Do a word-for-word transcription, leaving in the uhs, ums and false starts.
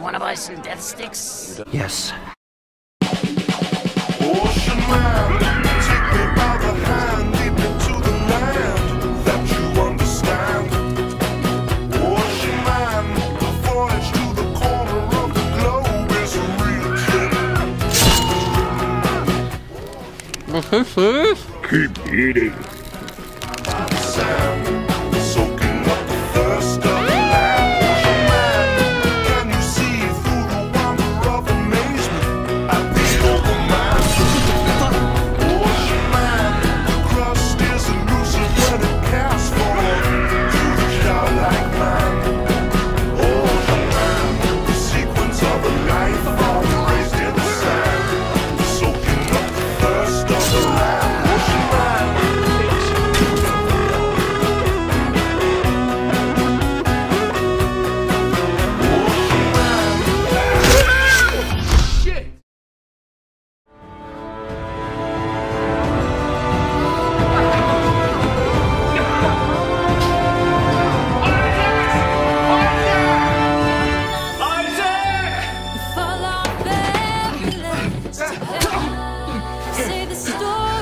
wanna buy some death sticks? Yes. Ocean man, take me by the hand, lead me to the land that you understand. Ocean man, the voyage to the corner of the globe is a real trip. This is serious? Keep eating. By the sand, soaking up the thirst of the land. Ocean man, can you see through the wonder of amazement at the open man? Ocean man, the crust is elusive when it casts forth through the childlike man. Ocean man, the sequence of a life form raised in the sand, soaking up the thirst of the land. Ocean man. Say the story.